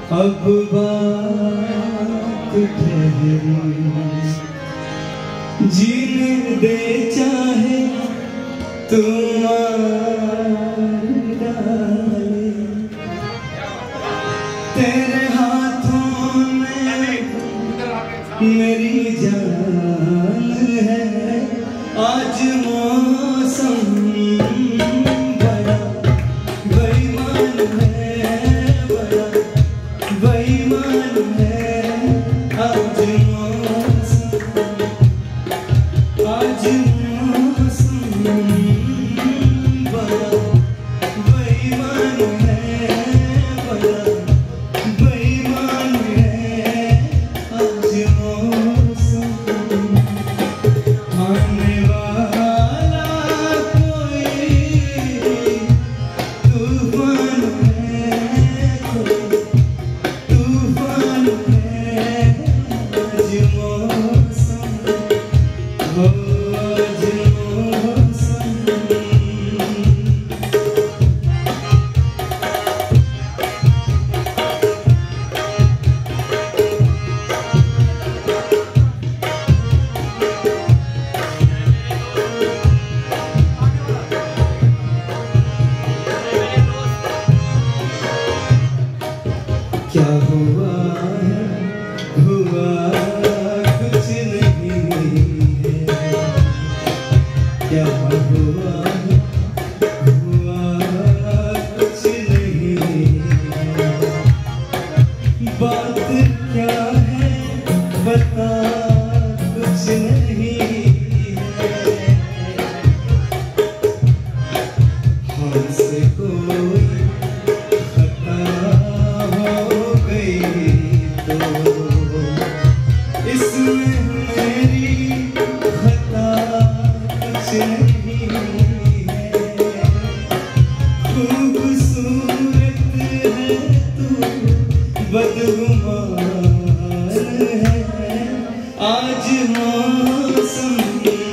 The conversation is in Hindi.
अब बात ठहरी जीने दे चाहे तुम डाले तेरे हाथों में मेरी जान है। आज मौसम बड़ा बेईमान है, बड़ा बेईमान है। आज मौसम बड़ा बेईमान है, बड़ा बेईमान है। आज मौसम आने वाला कोई तूफान है, कोई तूफान है। आज मौसम आज मौसम क्या हुआ कुछ नहीं है। क्या हुआ कुछ नहीं है। बात क्या है बता कुछ नहीं है। हमसे कोई इसमें मेरी खता कुछ नहीं है। खूबसूरत है तू बदगुमान है। आज मौसम